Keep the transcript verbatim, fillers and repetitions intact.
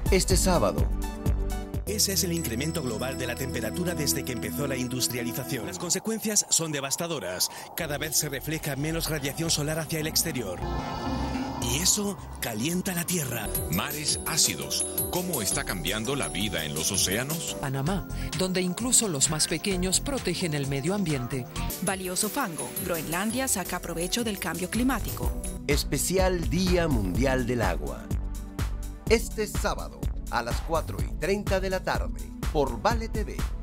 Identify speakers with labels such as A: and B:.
A: Este sábado.
B: Ese es el incremento global de la temperatura desde que empezó la industrialización. Las consecuencias son devastadoras. Cada vez se refleja menos radiación solar hacia el exterior. Y eso calienta la Tierra.
C: Mares ácidos. ¿Cómo está cambiando la vida en los océanos?
D: Panamá, donde incluso los más pequeños protegen el medio ambiente.
E: Valioso fango. Groenlandia saca provecho del cambio climático.
A: Especial Día Mundial del Agua. Este sábado a las cuatro y treinta de la tarde por Vale T V.